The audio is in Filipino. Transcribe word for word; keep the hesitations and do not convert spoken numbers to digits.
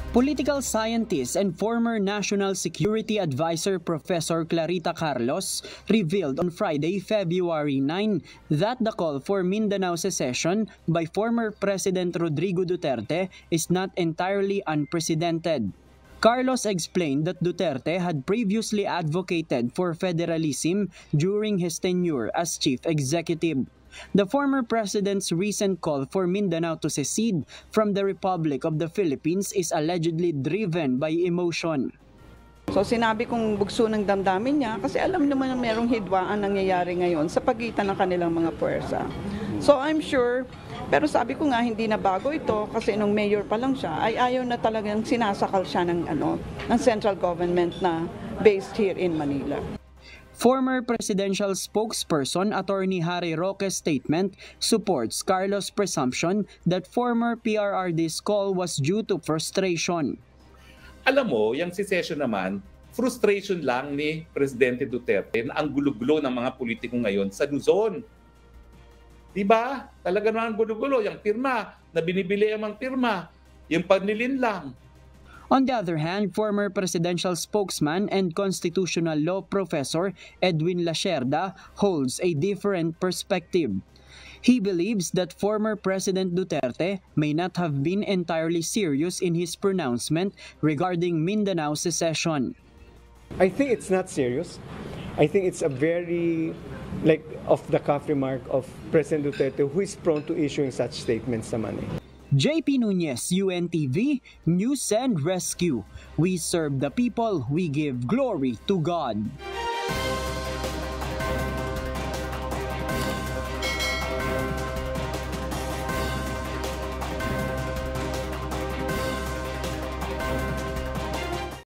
Political scientist and former National Security Advisor Professor Clarita Carlos revealed on Friday, February ninth, that the call for Mindanao secession by former President Rodrigo Duterte is not entirely unprecedented. Carlos explained that Duterte had previously advocated for federalism during his tenure as chief executive. The former president's recent call for Mindanao to secede from the Republic of the Philippines is allegedly driven by emotion. So sinabi kong bugso ng damdamin niya kasi alam naman na merong hidwaan nangyayari ngayon sa pagitan ng kanilang mga puwersa. So I'm sure, pero sabi ko nga hindi na bago ito kasi nung mayor pa lang siya ay ayaw na talagang sinasakal siya ng, ano, ng central government na based here in Manila. Former presidential spokesperson Attorney Harry Roque's statement supports Carlos' presumption that former P R R D's call was due to frustration. Alam mo, yung secession naman, frustration lang ni Presidente Duterte na ang gulo-gulo ng mga politiko ngayon sa Luzon. Diba? Talaga naman ang gulo-gulo. Yung pirma, na binibili ang mga pirma, yung panilin lang. On the other hand, former presidential spokesman and constitutional law professor Edwin Lacerda holds a different perspective. He believes that former President Duterte may not have been entirely serious in his pronouncement regarding Mindanao secession. I think it's not serious. I think it's a very, like, off-the-cuff remark of President Duterte, who is prone to issuing such statements naman eh. J P Nunez, U N T V, News and Rescue. We serve the people, we give glory to God.